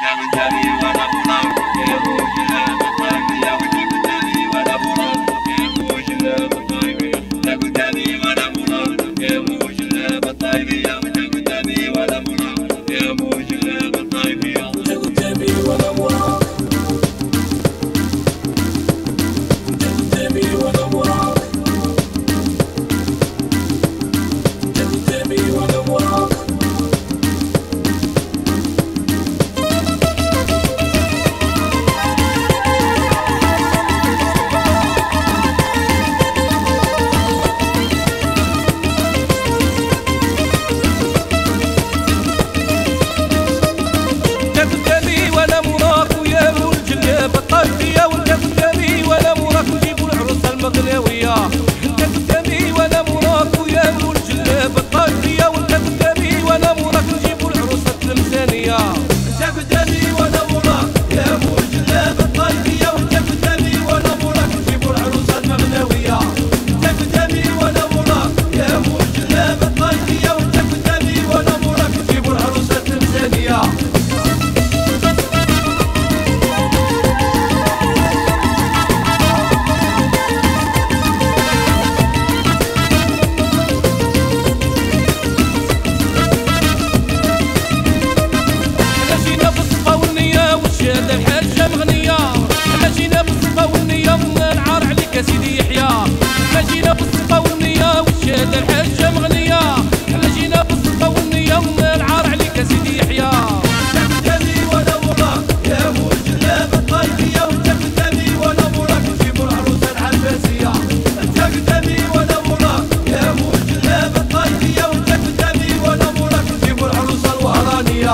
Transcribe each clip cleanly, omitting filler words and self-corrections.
المغناوية انت قدامي وانا موراك ويا مول جلاب الطايفية وانت قدامي وانا موراك نجيبو العروسة التلمسانية انت قدامي وانا موراك يا مول جلاب الطايفية وانت قدامي وانا موراك نجيبو العروسة المغناوية انت قدامي وانا موراك يا مول جلاب الطايفية وانت قدامي وانا موراك نجيبو العروسة التلمسانية هذا الحاجة مغنية حنا جينا بالصفا والنية ونعار عليك يا سيدي يحيى حنا جينا بالصفا والنية وش هذا الحاجة مغنية حنا جينا بالصفا والنية ونعار عليك يا سيدي يحيى انت قدامي وانا موراك يا مول جلاب الطايفية وانت قدامي وانا موراك نجيبو العروسة العباسية انت قدامي وانا موراك يا مول جلاب الطايفية وانت قدامي وانا موراك نجيبو العروسة الوهرانية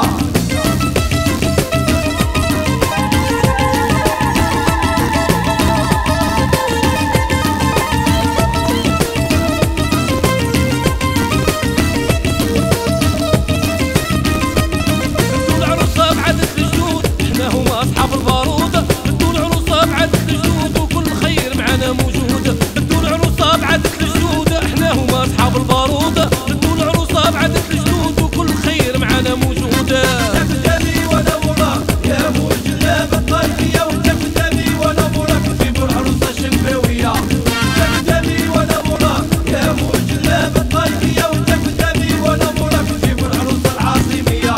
أصحاب البارود بدو العروسة بعدة الجنود وكل خير معنا موجود بدو العروسة بعدة الجنود احنا هما أصحاب البارود بدو العروسة بعدة الجنود وكل خير معنا موجود انت قدامي وانا موراك يا مول جلاب الطايفية وانت قدامي وانا موراك نجيبو العروسة الشنباوية انت قدامي وانا موراك يا مول جلاب الطايفية وانت قدامي وانا موراك نجيبو العروسة العاصمية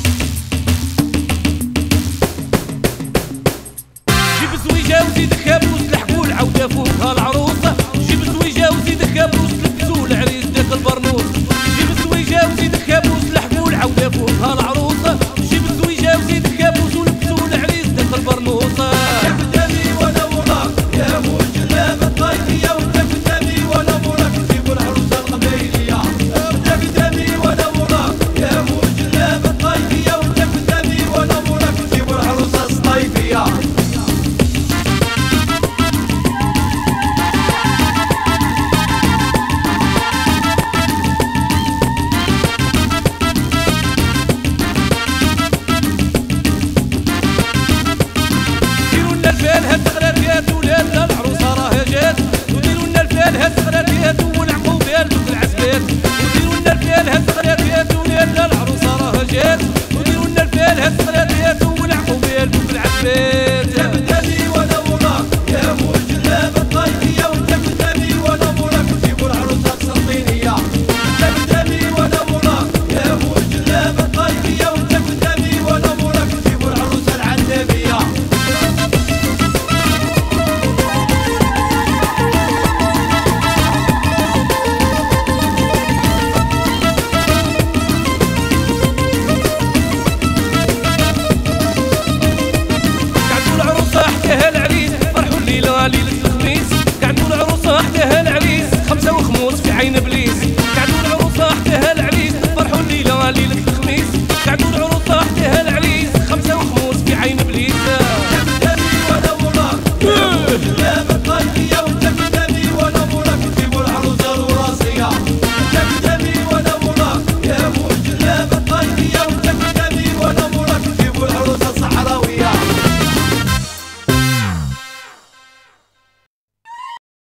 زويجة وزيد خاب